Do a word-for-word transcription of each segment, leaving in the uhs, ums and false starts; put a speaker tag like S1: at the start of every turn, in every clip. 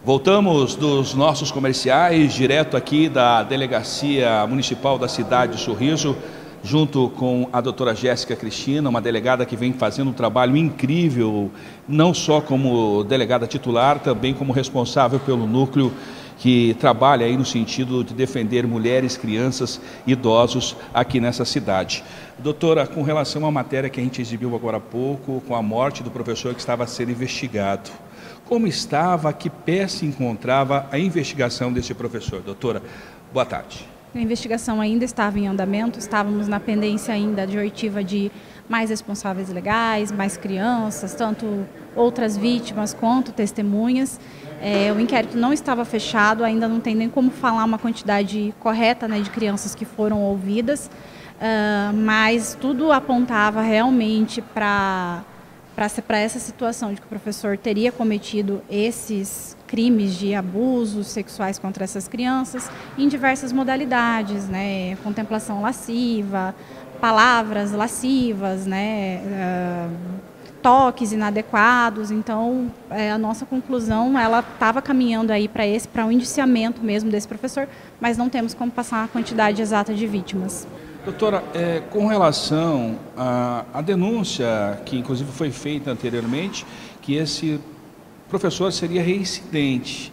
S1: Voltamos dos nossos comerciais, direto aqui da Delegacia Municipal da cidade de Sorriso, junto com a doutora Jéssica Cristina, uma delegada que vem fazendo um trabalho incrível, não só como delegada titular, também como responsável pelo núcleo que trabalha aí no sentido de defender mulheres, crianças e idosos aqui nessa cidade. Doutora, com relação à matéria que a gente exibiu agora há pouco, com a morte do professor que estava sendo investigado, como estava, que pé se encontrava a investigação desse professor? Doutora, boa tarde.
S2: A investigação ainda estava em andamento, estávamos na pendência ainda de oitiva de mais responsáveis legais, mais crianças, tanto outras vítimas quanto testemunhas. É, o inquérito não estava fechado, ainda não tem nem como falar uma quantidade correta, né, de crianças que foram ouvidas, uh, mas tudo apontava realmente para para essa situação de que o professor teria cometido esses crimes de abusos sexuais contra essas crianças em diversas modalidades, né? Contemplação lasciva, palavras lascivas, né? Uh, toques inadequados. Então, é, a nossa conclusão, ela estava caminhando aí para esse, para um indiciamento mesmo desse professor, mas não temos como passar a quantidade exata de vítimas.
S1: Doutora, é, com relação à, à denúncia, que inclusive foi feita anteriormente, que esse professor seria reincidente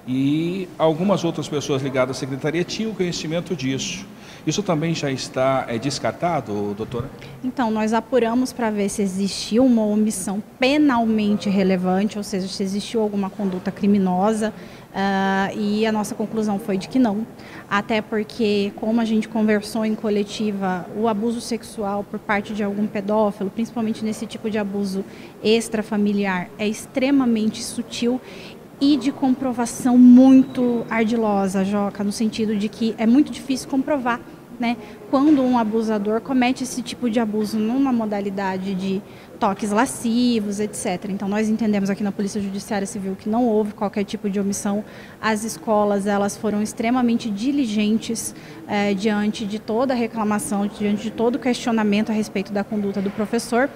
S1: e algumas outras pessoas ligadas à secretaria tinham conhecimento disso. Isso também já está é, descartado, doutora? Então,
S2: nós apuramos para ver se existiu uma omissão penalmente relevante, ou seja, se existiu alguma conduta criminosa, uh, e a nossa conclusão foi de que não. Até porque, como a gente conversou em coletiva, o abuso sexual por parte de algum pedófilo, principalmente nesse tipo de abuso extrafamiliar, é extremamente sutil e de comprovação muito ardilosa, Joca, no sentido de que é muito difícil comprovar, né, quando um abusador comete esse tipo de abuso numa modalidade de toques lascivos, etcétera. Então, nós entendemos aqui na Polícia Judiciária Civil que não houve qualquer tipo de omissão. As escolas, elas foram extremamente diligentes eh, diante de toda a reclamação, diante de todo o questionamento a respeito da conduta do professor.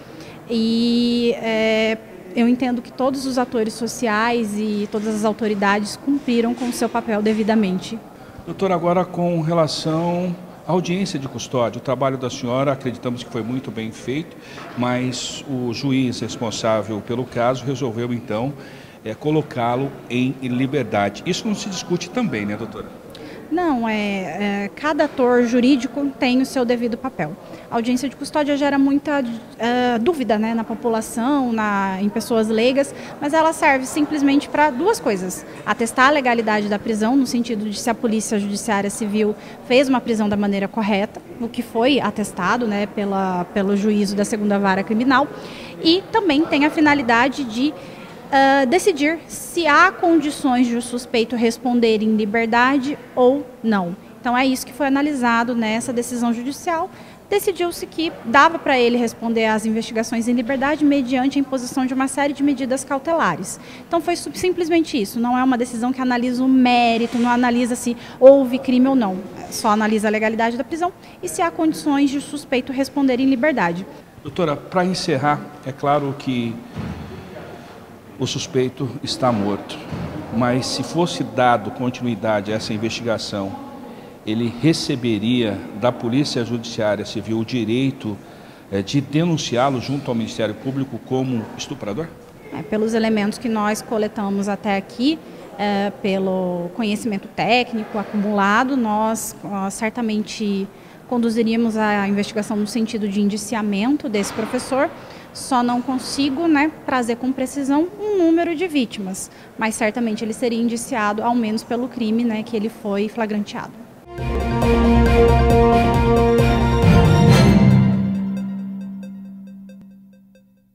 S2: E eh, eu entendo que todos os atores sociais e todas as autoridades cumpriram com o seu papel devidamente.
S1: Doutora, agora com relação à audiência de custódia, o trabalho da senhora acreditamos que foi muito bem feito, mas o juiz responsável pelo caso resolveu então é, colocá-lo em liberdade. Isso não se discute também, né, doutora?
S2: Não, é, é, cada ator jurídico tem o seu devido papel. A audiência de custódia gera muita uh, dúvida, né, na população, na, em pessoas leigas, mas ela serve simplesmente para duas coisas. Atestar a legalidade da prisão, no sentido de se a Polícia Judiciária Civil fez uma prisão da maneira correta, o que foi atestado, né, pela, pelo juízo da segunda vara criminal, e também tem a finalidade de Uh, decidir se há condições de o suspeito responder em liberdade ou não. Então é isso que foi analisado nessa decisão judicial. Decidiu-se que dava para ele responder às investigações em liberdade mediante a imposição de uma série de medidas cautelares. Então foi simplesmente isso, não é uma decisão que analisa o mérito, não analisa se houve crime ou não, só analisa a legalidade da prisão e se há condições de o suspeito responder em liberdade.
S1: Doutora, para encerrar, é claro que o suspeito está morto, mas se fosse dado continuidade a essa investigação, ele receberia da Polícia Judiciária Civil o direito é, de denunciá-lo junto ao Ministério Público como estuprador?
S2: É, pelos elementos que nós coletamos até aqui, é, pelo conhecimento técnico acumulado, nós, nós certamente conduziríamos a investigação no sentido de indiciamento desse professor. Só não consigo, né, trazer com precisão um número de vítimas, mas certamente ele seria indiciado ao menos pelo crime, né, que ele foi flagranteado.